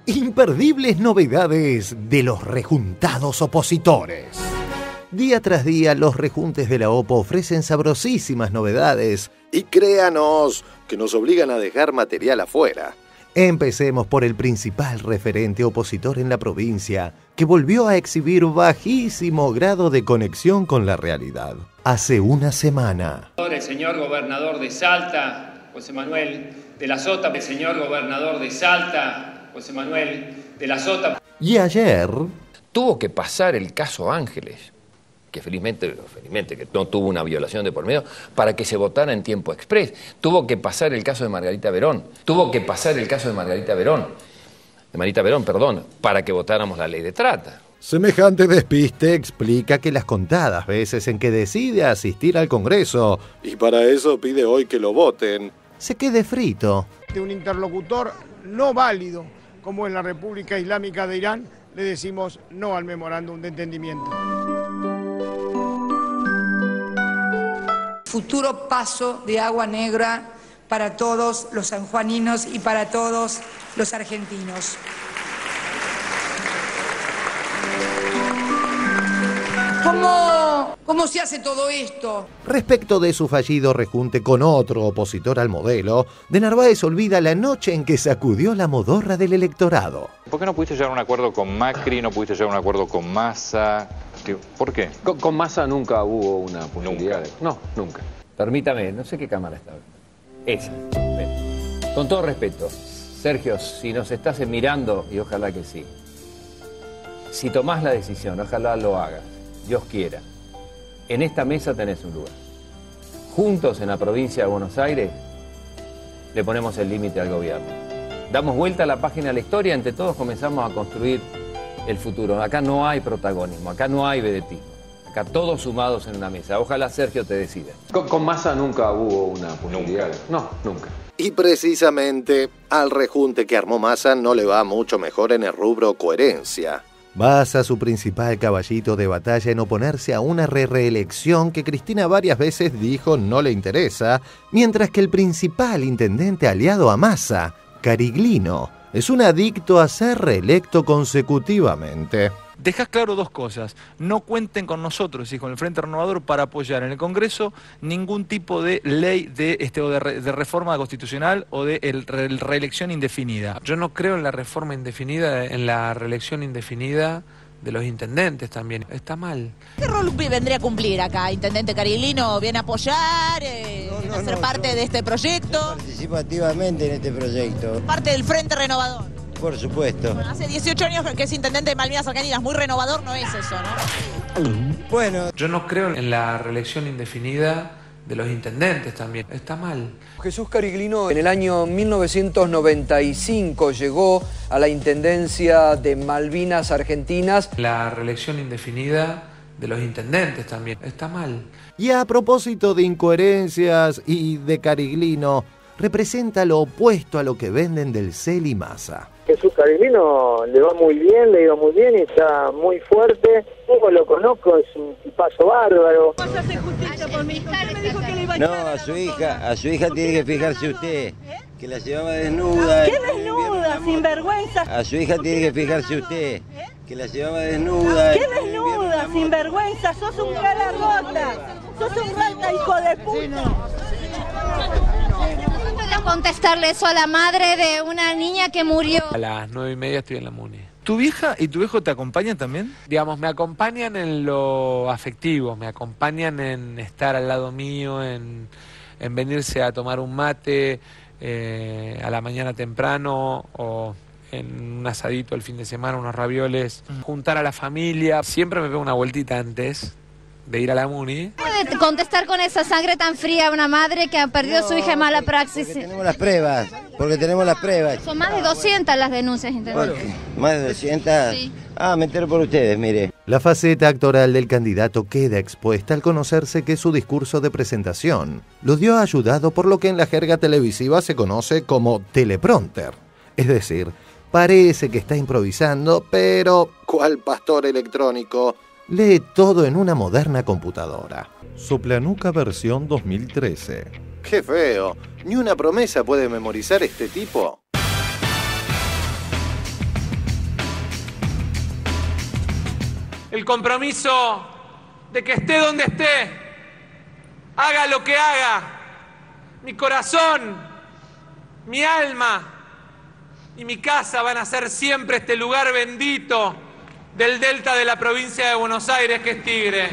Imperdibles novedades de los rejuntados opositores. Día tras día, los rejuntes de la OPO ofrecen sabrosísimas novedades. Y créanos, que nos obligan a dejar material afuera. Empecemos por el principal referente opositor en la provincia, que volvió a exhibir bajísimo grado de conexión con la realidad. Hace una semana. El señor gobernador de Salta, José Manuel de la Sota. El señor gobernador de Salta, José Manuel de la Sota. Y ayer tuvo que pasar el caso Ángeles, que felizmente que no tuvo una violación de por medio, para que se votara en tiempo exprés. Tuvo que pasar el caso de Margarita Verón. Para que votáramos la ley de trata. semejante despiste explica que las contadas veces en que decide asistir al Congreso, y para eso pide hoy que lo voten, se quede frito. De un interlocutor no válido, como en la República Islámica de Irán, le decimos no al memorándum de entendimiento. Futuro paso de agua negra para todos los sanjuaninos y para todos los argentinos. ¿Cómo se hace todo esto? Respecto de su fallido rejunte con otro opositor al modelo, de Narváez olvida la noche en que sacudió la modorra del electorado. ¿Por qué no pudiste llegar a un acuerdo con Macri, no pudiste llegar a un acuerdo con Massa? ¿Por qué? Con Massa nunca hubo una posibilidad. ¿Nunca? No, nunca. Permítame, no sé qué cámara está. Esa. Ven. Con todo respeto, Sergio, si nos estás mirando, y ojalá que sí, si tomás la decisión, ojalá lo hagas, Dios quiera, en esta mesa tenés un lugar. Juntos en la provincia de Buenos Aires le ponemos el límite al gobierno. Damos vuelta a la página de la historia, entre todos comenzamos a construir el futuro. Acá no hay protagonismo, acá no hay vedetismo. Acá todos sumados en una mesa. Ojalá Sergio te decida. Con Massa nunca hubo una posibilidad. No, nunca. Y precisamente al rejunte que armó Massa no le va mucho mejor en el rubro coherencia. Basa su principal caballito de batalla en oponerse a una reelección que Cristina varias veces dijo no le interesa, mientras que el principal intendente aliado a Massa, Cariglino, es un adicto a ser reelecto consecutivamente. Dejás claro dos cosas: no cuenten con nosotros y con el Frente Renovador para apoyar en el Congreso ningún tipo de ley de reforma constitucional o de reelección indefinida. Yo no creo en la reforma indefinida, en la reelección indefinida de los intendentes también. Está mal. ¿Qué rol vendría a cumplir acá, intendente Cariglino? ¿Viene a apoyar, a ser parte de este proyecto? Participo activamente en este proyecto. ¿Parte del Frente Renovador? Por supuesto. Bueno, hace 18 años que es intendente de Malvinas Argentinas, muy renovador no es eso, ¿no? Bueno. Yo no creo en la reelección indefinida de los intendentes también. Está mal. Jesús Cariglino en el año 1995 llegó a la intendencia de Malvinas Argentinas. La reelección indefinida de los intendentes también. Está mal. Y a propósito de incoherencias y de Cariglino, representa lo opuesto a lo que venden del CEL y Massa. Jesús Cariglino le iba muy bien y está muy fuerte. Poco lo conozco, es un tipazo bárbaro. ¿Vas a hacer justicia por mi hijo? ¿Usted me dijo que le iba a No, a su hija tiene que fijarse usted, que la llevaba desnuda. ¿Qué desnuda, sinvergüenza? A su hija tiene que fijarse usted, que la llevaba desnuda. ¿Qué desnuda, sinvergüenza? Sos un calargota, sos un rata, hijo de puta. Contestarle eso a la madre de una niña que murió. A las 9:30 estoy en la MUNI. ¿Tu vieja y tu hijo te acompañan también? Digamos, me acompañan en lo afectivo, me acompañan en estar al lado mío, en venirse a tomar un mate a la mañana temprano o en un asadito el fin de semana, unos ravioles, juntar a la familia. Siempre me pego una vueltita antes de ir a la MUNI. ¿Puede contestar con esa sangre tan fría a una madre que ha perdido a su hija en mala praxis? Porque tenemos las pruebas. Son más de 200 las denuncias, intendente. ¿Más de 200? Sí. Me entero por ustedes, mire. La faceta actoral del candidato queda expuesta al conocerse que su discurso de presentación lo dio ayudado por lo que en la jerga televisiva se conoce como teleprompter. Es decir, parece que está improvisando, pero, ¿cuál pastor electrónico? Lee todo en una moderna computadora. Soplanuca versión 2013. ¡Qué feo! ¿Ni una promesa puede memorizar este tipo? el compromiso de que esté donde esté, haga lo que haga, mi corazón, mi alma y mi casa van a ser siempre este lugar bendito del delta de la provincia de Buenos Aires, que es Tigre.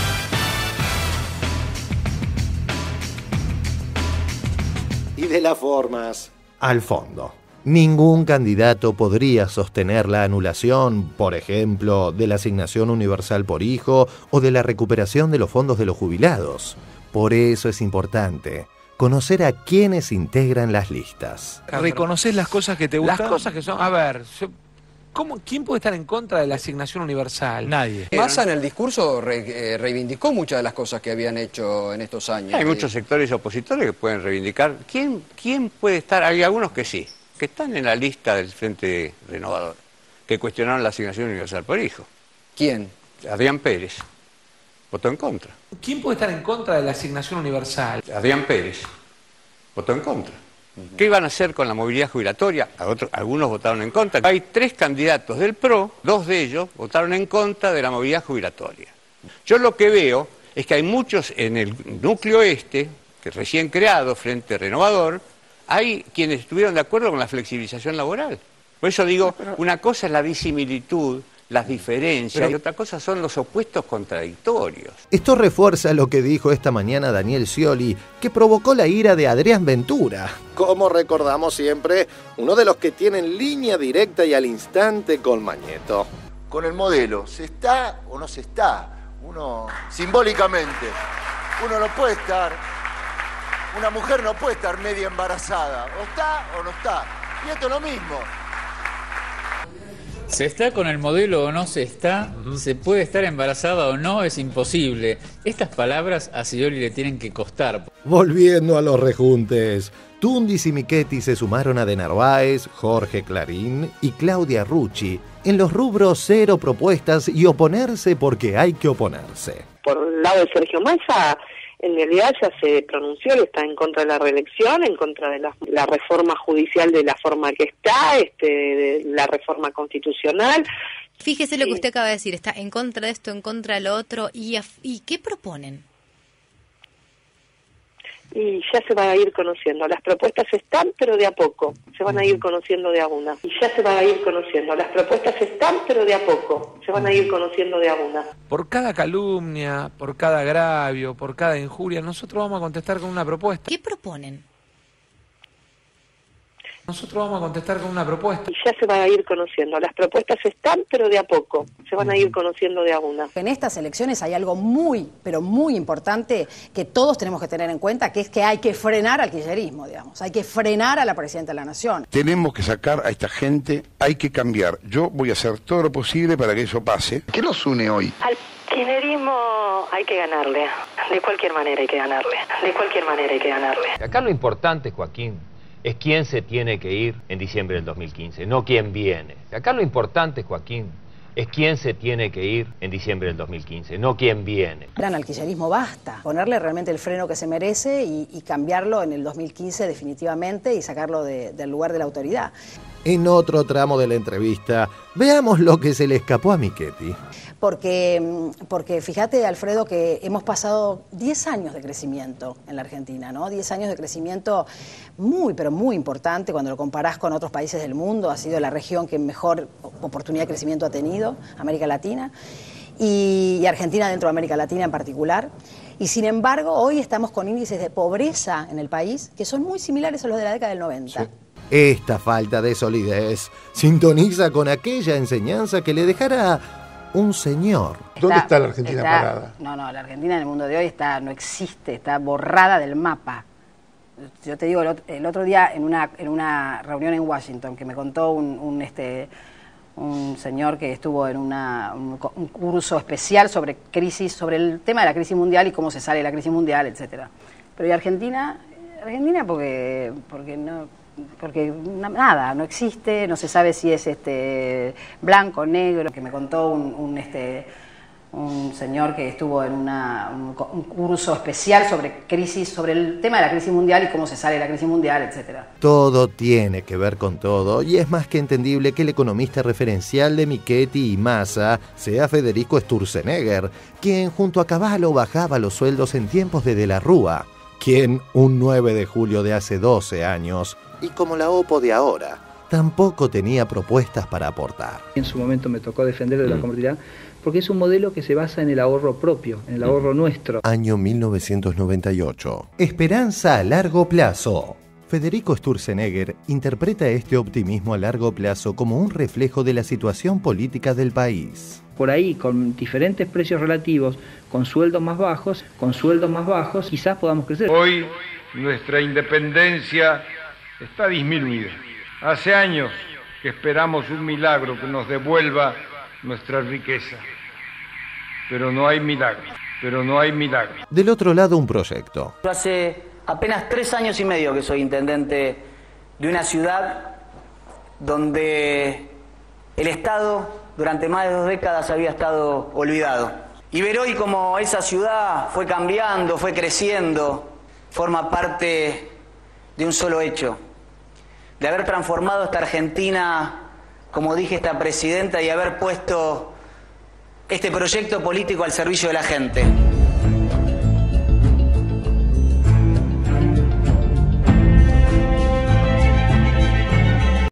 Y de las formas al fondo. Ningún candidato podría sostener la anulación, por ejemplo, de la asignación universal por hijo o de la recuperación de los fondos de los jubilados. Por eso es importante conocer a quienes integran las listas. ¿Reconoces las cosas que te gustan? Las cosas que son... A ver, ¿quién puede estar en contra de la asignación universal? Nadie. Massa en el discurso reivindicó muchas de las cosas que habían hecho en estos años. Hay muchos sectores opositores que pueden reivindicar. ¿Quién puede estar? Hay algunos que sí, que están en la lista del Frente Renovador, que cuestionaron la asignación universal por hijo. ¿Quién? Adrián Pérez. Votó en contra. ¿Quién puede estar en contra de la asignación universal? Adrián Pérez. Votó en contra. ¿Qué iban a hacer con la movilidad jubilatoria? Algunos votaron en contra. Hay 3 candidatos del PRO, 2 de ellos votaron en contra de la movilidad jubilatoria. Yo lo que veo es que hay muchos en el núcleo que recién creado, Frente Renovador, hay quienes estuvieron de acuerdo con la flexibilización laboral. Por eso digo, una cosa es la disimilitud, las diferencias, y otra cosa son los opuestos contradictorios. Esto refuerza lo que dijo esta mañana Daniel Scioli, que provocó la ira de Adrián Ventura. Como recordamos siempre, uno de los que tienen línea directa y al instante con Mañeto. Con el modelo, ¿se está o no se está? Uno, simbólicamente, uno no puede estar, una mujer no puede estar media embarazada, o está o no está. Y esto es lo mismo. ¿Se está con el modelo o no se está? ¿Se puede estar embarazada o no? Es imposible. Estas palabras a Scioli le tienen que costar. Volviendo a los rejuntes, Tundis y Michetti se sumaron a De Narváez, Jorge Clarín y Claudia Rucci en los rubros 0 propuestas y oponerse porque hay que oponerse. Por el lado de Sergio Massa, en realidad ya se pronunció, él está en contra de la reelección, en contra de la reforma judicial de la forma que está, de la reforma constitucional. Fíjese lo que usted acaba de decir, está en contra de esto, en contra de lo otro, ¿y qué proponen? Y ya se van a ir conociendo. Las propuestas están, pero de a poco. Se van a ir conociendo de a una. Y ya se van a ir conociendo. Las propuestas están, pero de a poco. Se van a ir conociendo de a una. Por cada calumnia, por cada agravio, por cada injuria, nosotros vamos a contestar con una propuesta. ¿Qué proponen? Nosotros vamos a contestar con una propuesta. Y ya se van a ir conociendo. Las propuestas están, pero de a poco. Se van a ir conociendo de a una. En estas elecciones hay algo muy, pero muy importante que todos tenemos que tener en cuenta, que es que hay que frenar al kirchnerismo, digamos. Hay que frenar a la Presidenta de la Nación. Tenemos que sacar a esta gente, hay que cambiar. Yo voy a hacer todo lo posible para que eso pase. ¿Qué nos une hoy? Al kirchnerismo hay que ganarle. De cualquier manera hay que ganarle. De cualquier manera hay que ganarle. Acá lo importante, Joaquín, es quién se tiene que ir en diciembre del 2015, no quién viene. Acá lo importante, Joaquín, es quién se tiene que ir en diciembre del 2015, no quién viene. Al kirchnerismo basta, ponerle realmente el freno que se merece y cambiarlo en el 2015 definitivamente y sacarlo del lugar de la autoridad. En otro tramo de la entrevista, veamos lo que se le escapó a Michetti. Porque fíjate, Alfredo, que hemos pasado 10 años de crecimiento en la Argentina, ¿no? 10 años de crecimiento muy, pero muy importante cuando lo comparás con otros países del mundo. Ha sido la región que mejor oportunidad de crecimiento ha tenido, América Latina, y Argentina dentro de América Latina en particular. Y sin embargo, hoy estamos con índices de pobreza en el país que son muy similares a los de la década del 90. Sí. Esta falta de solidez sintoniza con aquella enseñanza que le dejara un señor. ¿Dónde está la Argentina parada? No, la Argentina en el mundo de hoy no existe, está borrada del mapa. Yo te digo, el otro día en una reunión en Washington que me contó un señor que estuvo en un curso especial sobre el tema de la crisis mundial y cómo se sale de la crisis mundial, etcétera. Pero ¿y Argentina? Argentina porque nada, no existe, no se sabe si es blanco, negro, que me contó un un señor que estuvo en un curso especial sobre el tema de la crisis mundial y cómo se sale de la crisis mundial, etcétera. Todo tiene que ver con todo, y es más que entendible que el economista referencial de Michetti y Massa sea Federico Sturzenegger, quien junto a Cavallo bajaba los sueldos en tiempos de la Rúa, quien un 9 de julio de hace 12 años, y como la OPO de ahora, tampoco tenía propuestas para aportar. En su momento me tocó defender de la convertibilidad, porque es un modelo que se basa en el ahorro propio, en el ahorro nuestro. Año 1998. Esperanza a largo plazo. Federico Sturzenegger interpreta este optimismo a largo plazo como un reflejo de la situación política del país. Por ahí, con diferentes precios relativos, con sueldos más bajos, quizás podamos crecer. Hoy nuestra independencia está disminuida. Hace años que esperamos un milagro que nos devuelva nuestra riqueza. Pero no hay milagro. Del otro lado, un proyecto. Hace apenas 3 años y medio que soy intendente de una ciudad donde el Estado durante más de 2 décadas había estado olvidado. Y ver hoy cómo esa ciudad fue cambiando, fue creciendo, forma parte de un solo hecho, de haber transformado esta Argentina, como dije, esta presidenta, y haber puesto este proyecto político al servicio de la gente.